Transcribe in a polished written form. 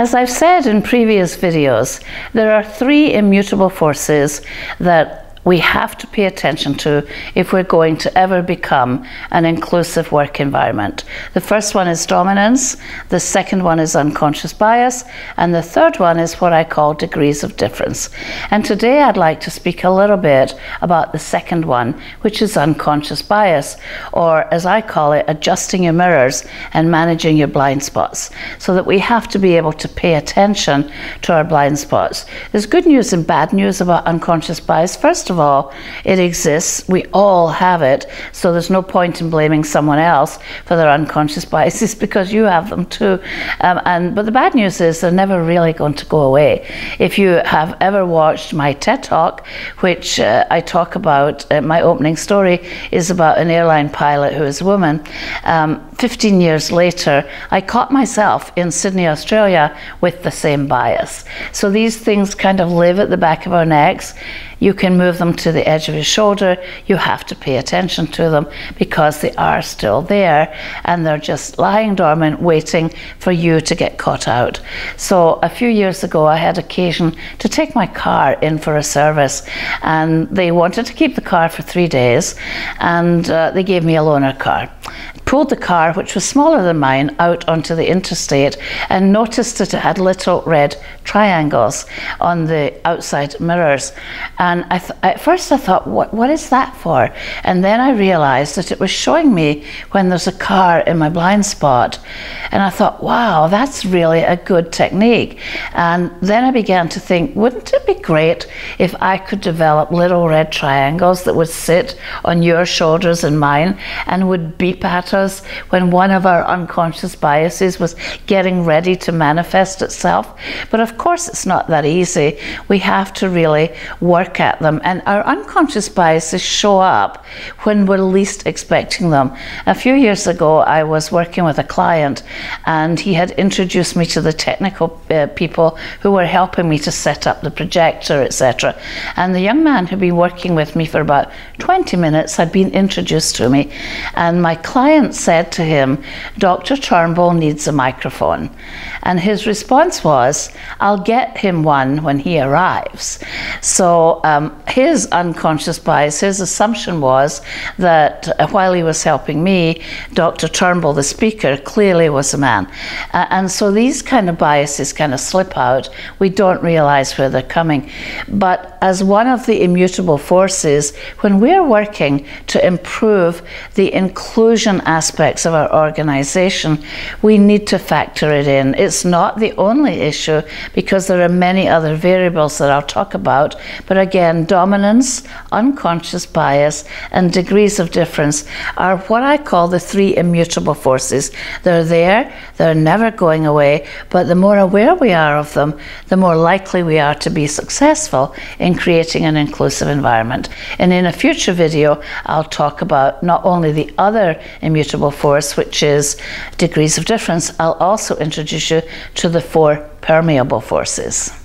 As I've said in previous videos, there are three immutable forces that we have to pay attention to if we're going to ever become an inclusive work environment. The first one is dominance, the second one is unconscious bias, and the third one is what I call degrees of difference. And today I'd like to speak a little bit about the second one, which is unconscious bias, or as I call it, adjusting your mirrors and managing your blind spots, so that we have to be able to pay attention to our blind spots. There's good news and bad news about unconscious bias. First of all, it exists. We all have it, so there's no point in blaming someone else for their unconscious biases because you have them too. But the bad news is they're never really going to go away. If you have ever watched my TED Talk, which I talk about, my opening story is about an airline pilot who is a woman. 15 years later, I caught myself in Sydney, Australia with the same bias. So these things kind of live at the back of our necks. You can move them to the edge of your shoulder. You have to pay attention to them because they are still there and they're just lying dormant waiting for you to get caught out. So a few years ago I had occasion to take my car in for a service, and they wanted to keep the car for 3 days, and they gave me a loaner car. Pulled the car, which was smaller than mine, out onto the interstate and noticed that it had little red triangles on the outside mirrors. And at first I thought, what is that for? And then I realized that it was showing me when there's a car in my blind spot. And I thought, wow, that's really a good technique. And then I began to think, wouldn't it be great if I could develop little red triangles that would sit on your shoulders and mine and would beep at us when one of our unconscious biases was getting ready to manifest itself? But of course it's not that easy. We have to really work at them, and our unconscious biases show up when we're least expecting them. A few years ago I was working with a client, and he had introduced me to the technical people who were helping me to set up the projector, etc. And the young man who'd been working with me for about 20 minutes had been introduced to me, and my client said to him, "Dr. Turnbull needs a microphone." And his response was, "I'll get him one when he arrives." So his unconscious bias, his assumption was that while he was helping me, Dr. Turnbull, the speaker, clearly was a man. And so these kind of biases kind of slip out. We don't realize where they're coming. But as one of the immutable forces, when we're working to improve the inclusion aspects of our organization, we need to factor it in. It's not the only issue because there are many other variables that I'll talk about. But again, dominance, unconscious bias, and degrees of difference are what I call the three immutable forces. They're there, they're never going away, but the more aware we are of them, the more likely we are to be successful in creating an inclusive environment. And in a future video, I'll talk about not only the other immutable force, which is degrees of difference, I'll also introduce you to the four permeable forces.